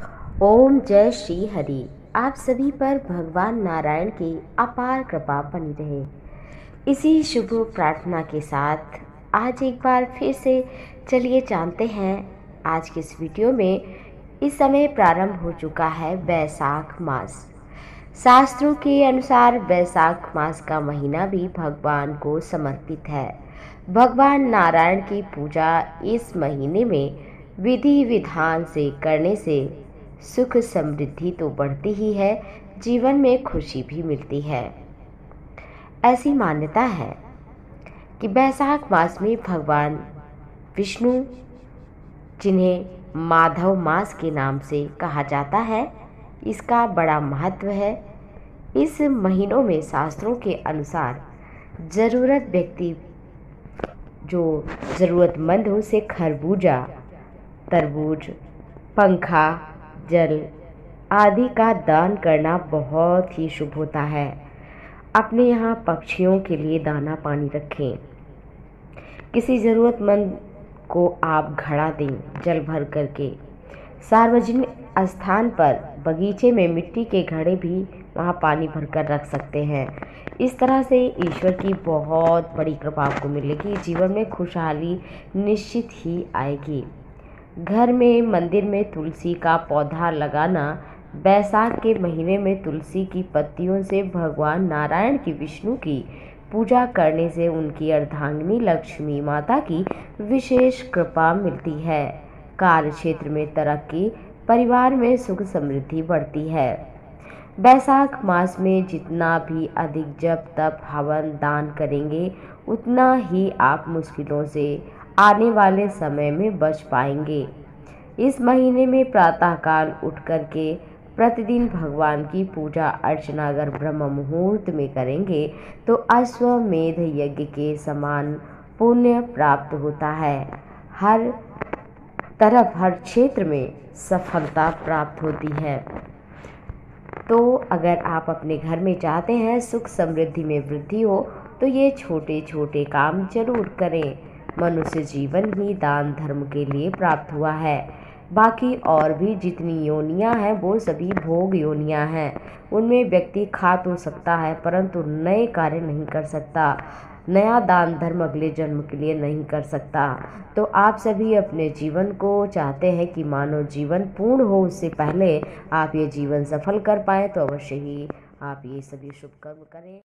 ओम जय श्री हरि। आप सभी पर भगवान नारायण की अपार कृपा बनी रहे। इसी शुभ प्रार्थना के साथ आज एक बार फिर से चलिए जानते हैं आज के इस वीडियो में। इस समय प्रारंभ हो चुका है वैशाख मास। शास्त्रों के अनुसार वैशाख मास का महीना भी भगवान को समर्पित है। भगवान नारायण की पूजा इस महीने में विधि विधान से करने से सुख समृद्धि तो बढ़ती ही है, जीवन में खुशी भी मिलती है। ऐसी मान्यता है कि वैशाख मास में भगवान विष्णु, जिन्हें माधव मास के नाम से कहा जाता है, इसका बड़ा महत्व है। इस महीनों में शास्त्रों के अनुसार ज़रूरत व्यक्ति जो ज़रूरतमंद हो उसे खरबूजा, तरबूज, पंखा, जल आदि का दान करना बहुत ही शुभ होता है। अपने यहाँ पक्षियों के लिए दाना पानी रखें। किसी ज़रूरतमंद को आप घड़ा दें जल भर करके। सार्वजनिक स्थान पर बगीचे में मिट्टी के घड़े भी वहाँ पानी भरकर रख सकते हैं। इस तरह से ईश्वर की बहुत बड़ी कृपा आपको मिलेगी। जीवन में खुशहाली निश्चित ही आएगी। घर में, मंदिर में तुलसी का पौधा लगाना। बैसाख के महीने में तुलसी की पत्तियों से भगवान नारायण की, विष्णु की पूजा करने से उनकी अर्धांगिनी लक्ष्मी माता की विशेष कृपा मिलती है। कार्य क्षेत्र में तरक्की, परिवार में सुख समृद्धि बढ़ती है। बैसाख मास में जितना भी अधिक जप, तप, हवन, दान करेंगे उतना ही आप मुश्किलों से आने वाले समय में बच पाएंगे। इस महीने में प्रातःकाल उठ करके प्रतिदिन भगवान की पूजा अर्चना अगर ब्रह्म मुहूर्त में करेंगे तो अश्वमेध यज्ञ के समान पुण्य प्राप्त होता है। हर तरफ, हर क्षेत्र में सफलता प्राप्त होती है। तो अगर आप अपने घर में चाहते हैं सुख समृद्धि में वृद्धि हो तो ये छोटे छोटे काम जरूर करें। मनुष्य जीवन ही दान धर्म के लिए प्राप्त हुआ है। बाकी और भी जितनी योनियां हैं वो सभी भोग योनियां हैं। उनमें व्यक्ति खा तो सकता है परंतु नए कार्य नहीं कर सकता। नया दान धर्म अगले जन्म के लिए नहीं कर सकता। तो आप सभी अपने जीवन को चाहते हैं कि मानव जीवन पूर्ण हो, उससे पहले आप ये जीवन सफल कर पाएँ तो अवश्य ही आप ये सभी शुभ कर्म करें।